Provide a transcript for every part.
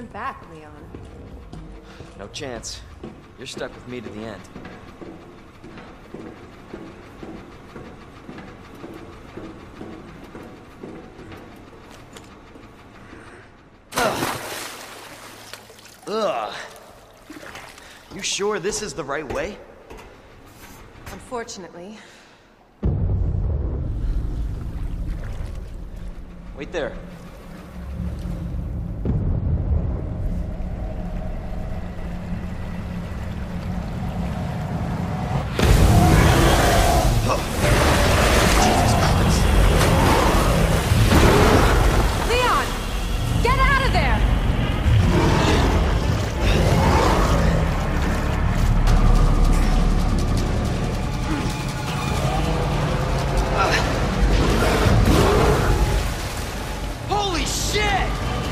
turn back, Leon. No chance. You're stuck with me to the end. Ugh. You sure this is the right way? Unfortunately. Wait there. Leon! Get out of there! Holy shit!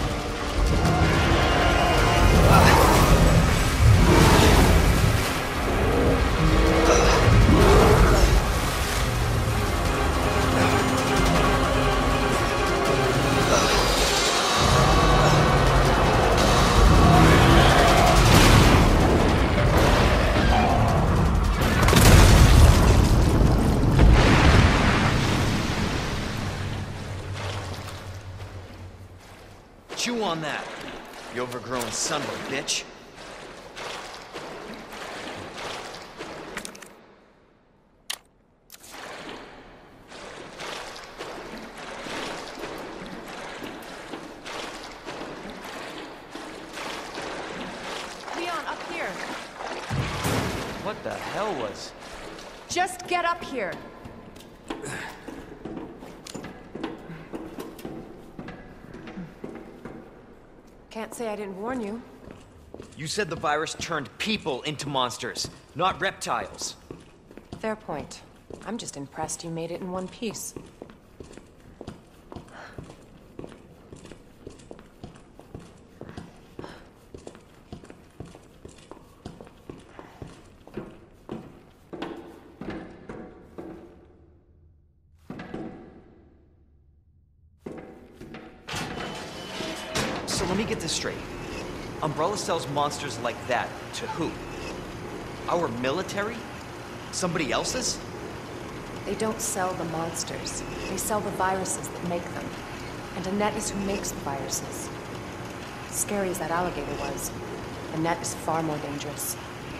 Chew on that, you overgrown son of a bitch. Leon, up here. What the hell was... Just get up here. Can't say I didn't warn you. You said the virus turned people into monsters, not reptiles. Fair point. I'm just impressed you made it in one piece. So let me get this straight. Umbrella sells monsters like that to who? Our military? Somebody else's? They don't sell the monsters. They sell the viruses that make them. And Annette is who makes the viruses. Scary as that alligator was, Annette is far more dangerous.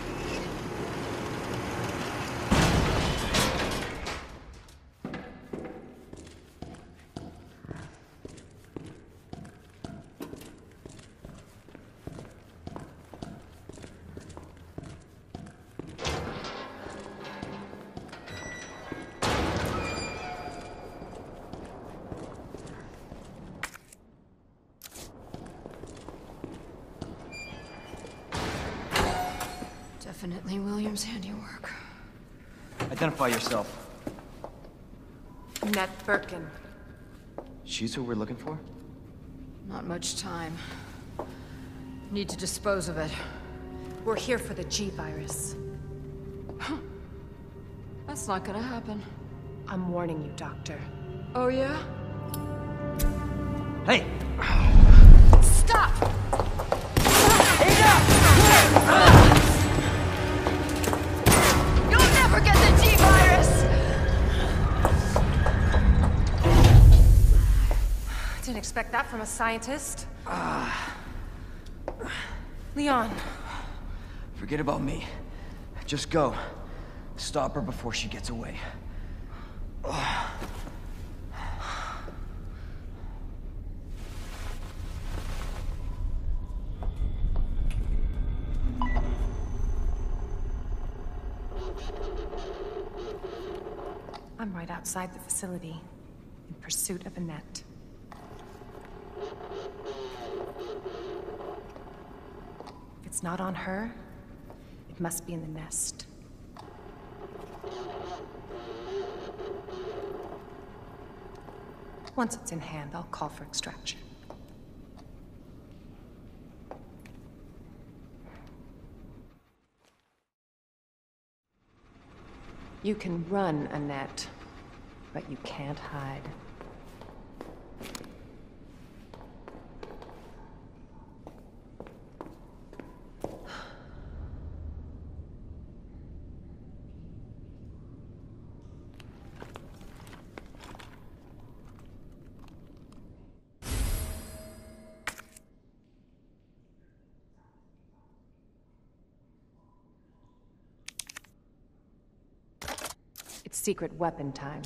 Definitely William's handiwork. Identify yourself. Annette Birkin. She's who we're looking for? Not much time. Need to dispose of it. We're here for the G-Virus. That's not gonna happen. I'm warning you, Doctor. Oh yeah? Hey! Stop! You'll never get the G-Virus! Didn't expect that from a scientist. Leon. Forget about me. Just go. Stop her before she gets away. I'm right outside the facility, in pursuit of Annette. If it's not on her, it must be in the nest. Once it's in hand, I'll call for extraction. You can run, Annette, but you can't hide. It's secret weapon time.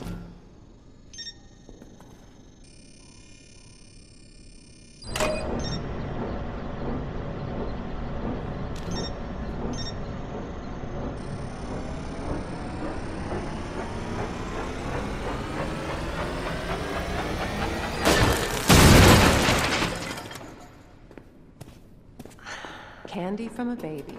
Candy from a baby.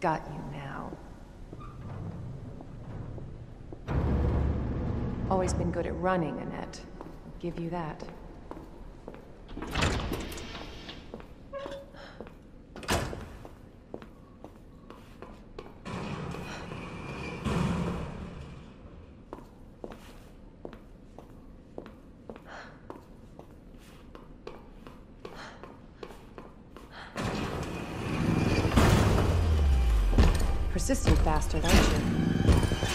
got you now. Always been good at running, Annette. I'll give you that. Persistent bastard, aren't you?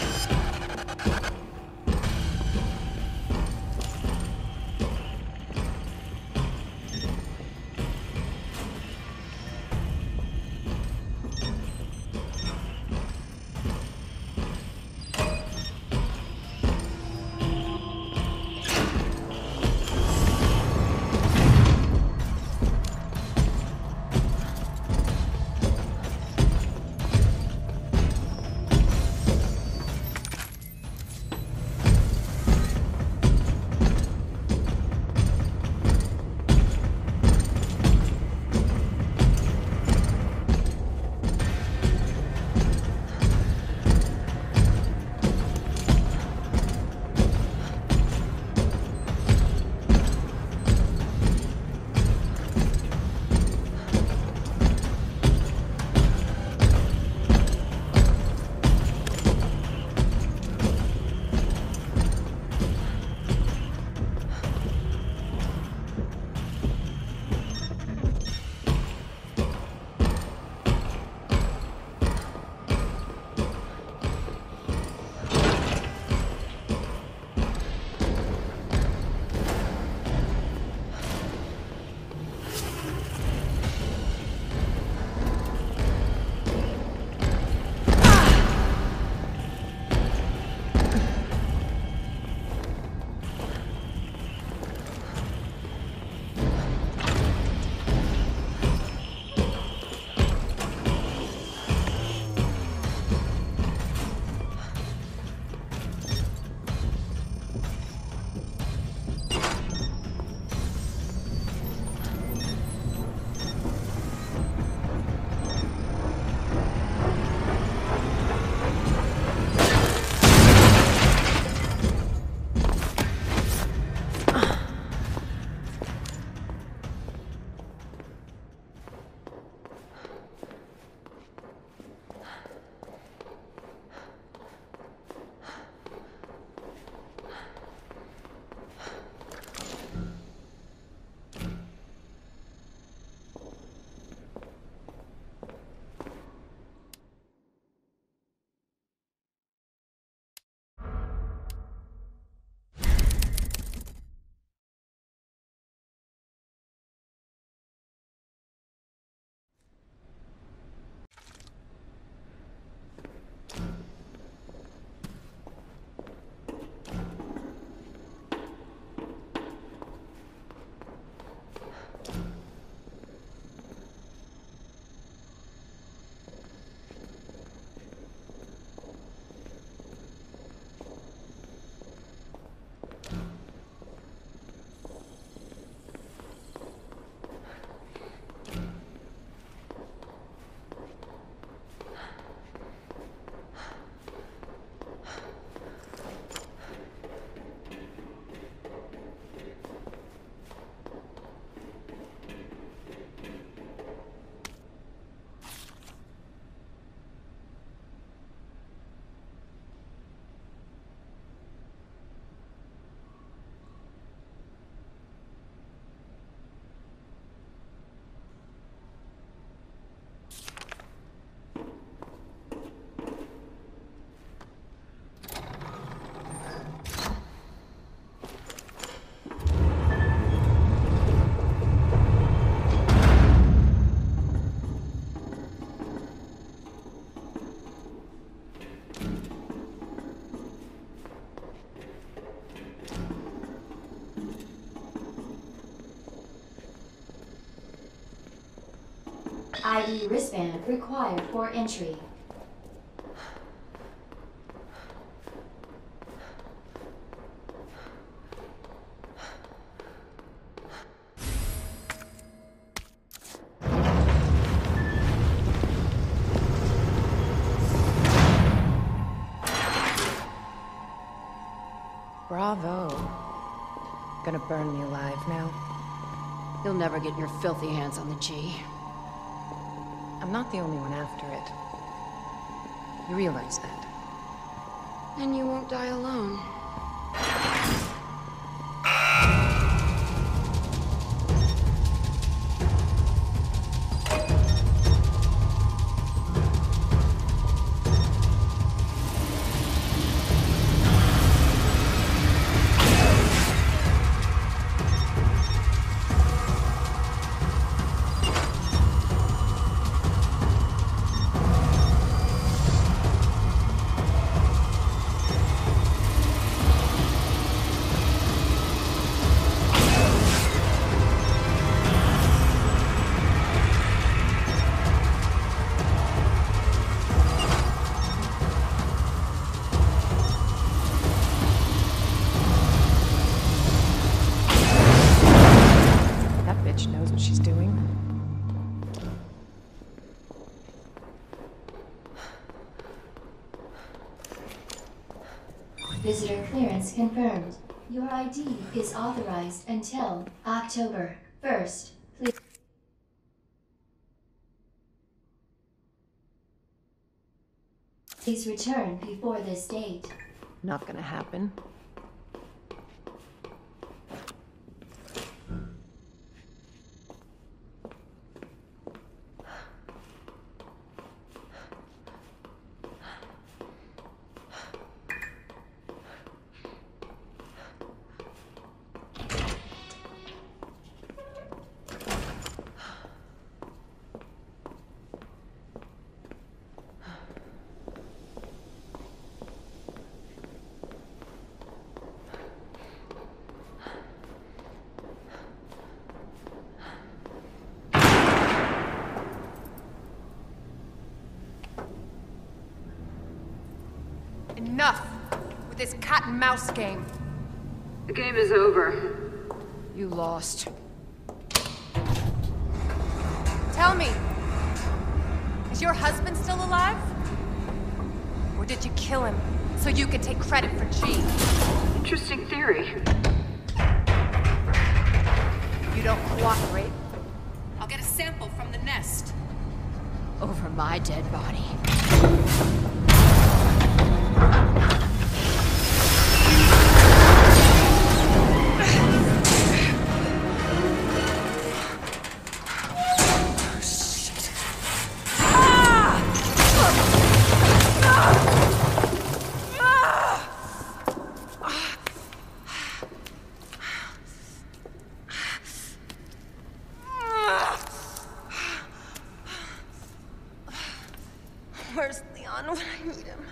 ID wristband required for entry. Bravo. Gonna burn me alive now. You'll never get your filthy hands on the G. I'm not the only one after it. You realize that? And you won't die alone. Knows what she's doing. Visitor clearance confirmed. Your ID is authorized until October 1st. Please return before this date. Not gonna happen. Enough with this cat and mouse game. The game is over. You lost. Tell me, is your husband still alive? Or did you kill him so you could take credit for G? Interesting theory. You don't cooperate? I'll get a sample from the nest. Over my dead body. Where's Leon when I need him?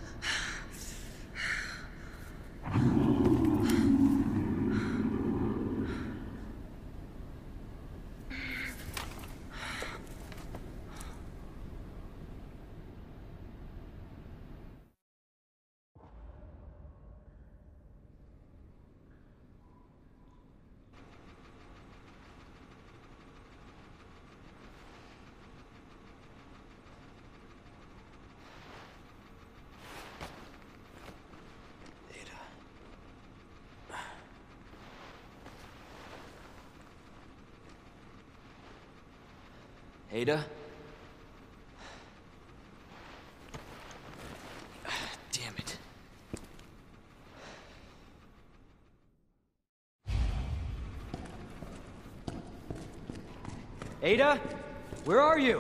Ada? Damn it. Ada? Where are you?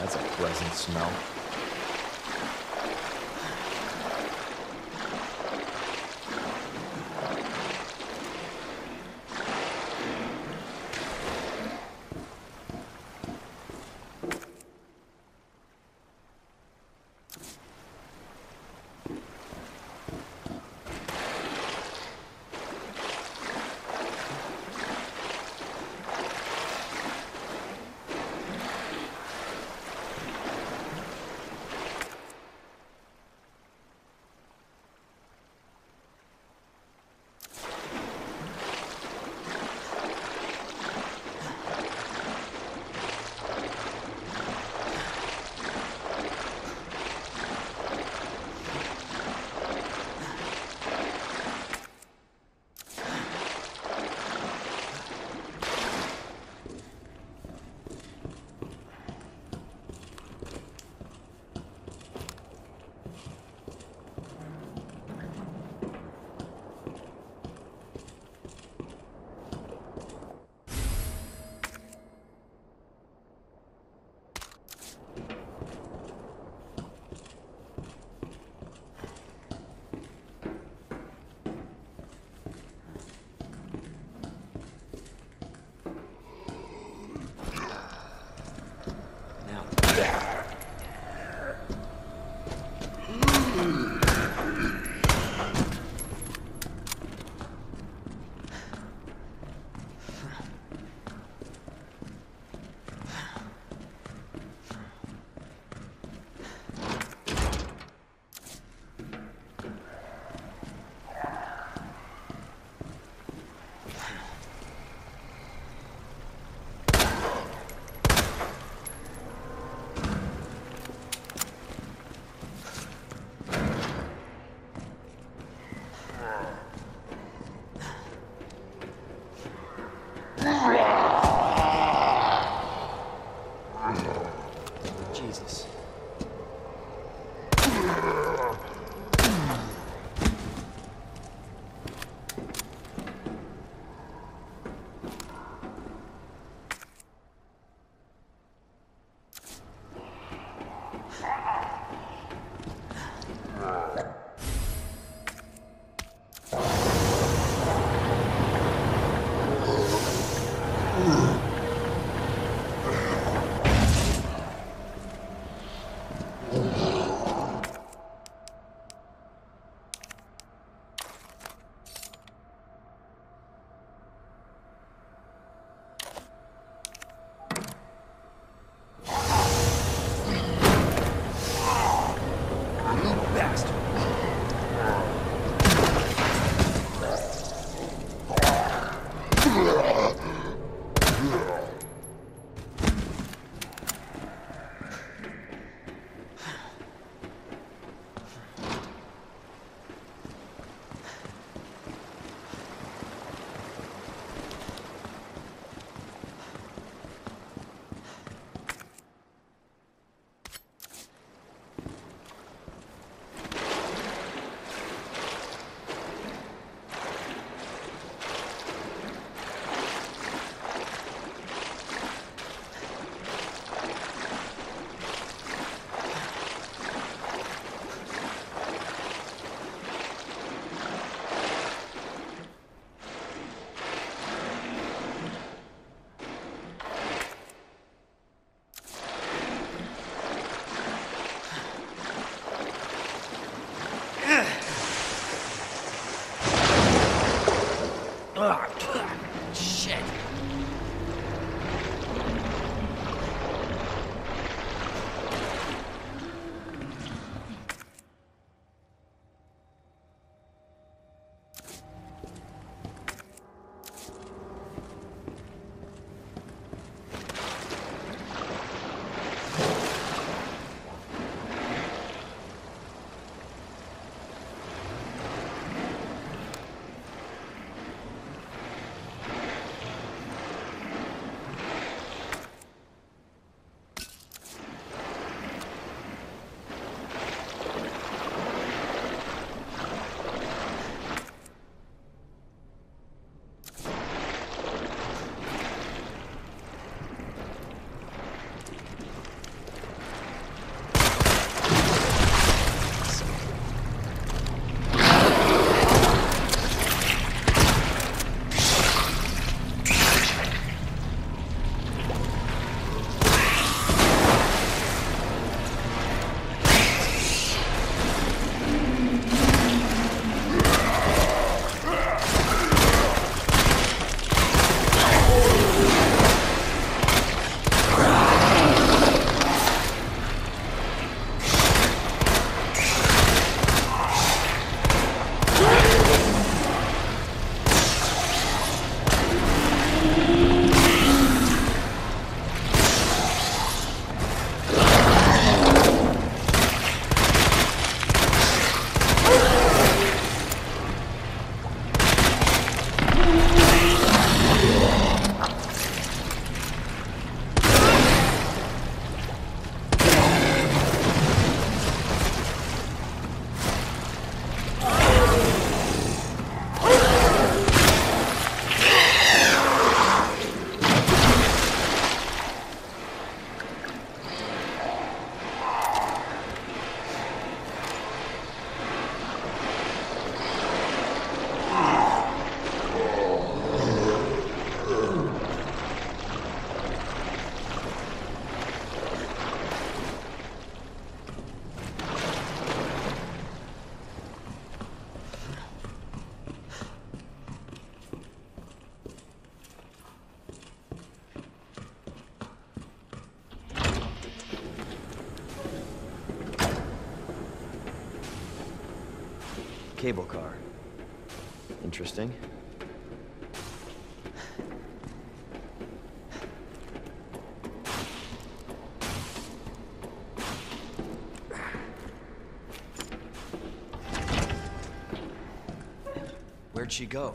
That's a pleasant smell. Cable car. Interesting. Where'd she go?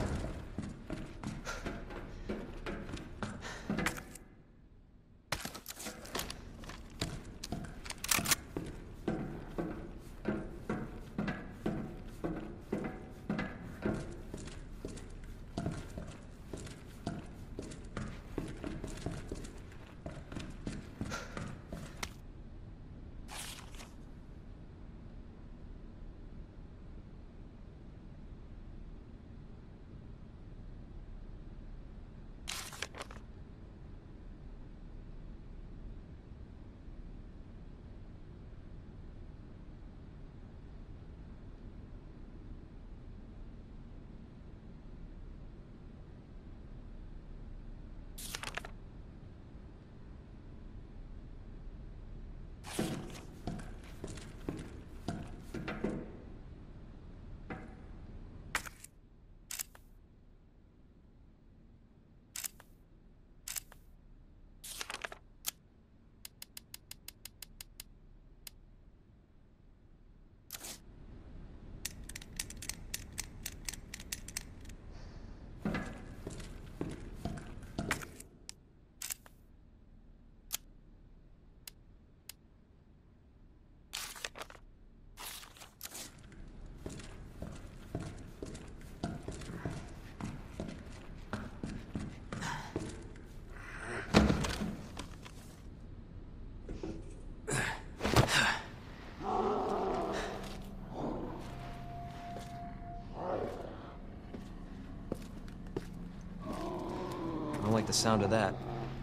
I don't like the sound of that.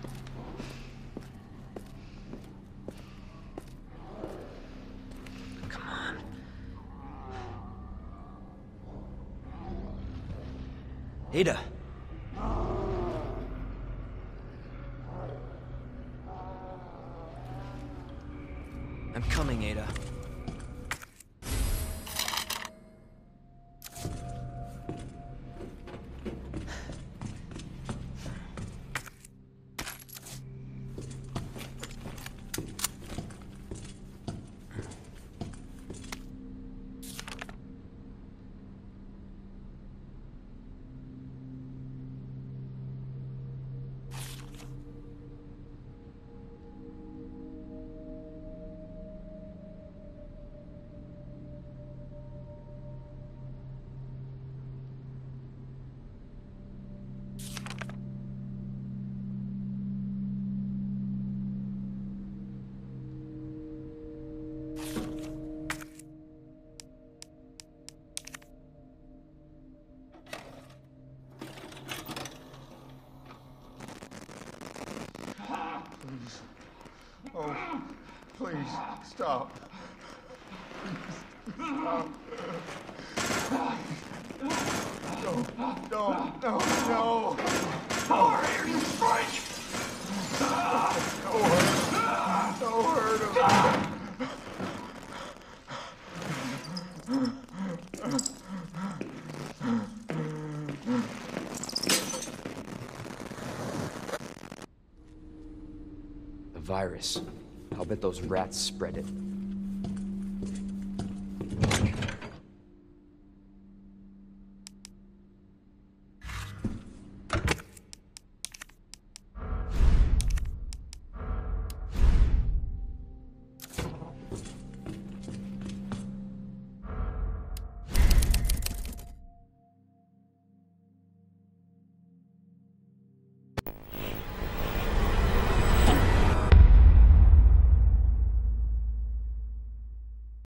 Come on. Ada! I'm coming, Ada. Oh, please, stop. Stop. No. Power here, you freak! Don't hurt him. The virus. I'll bet those rats spread it.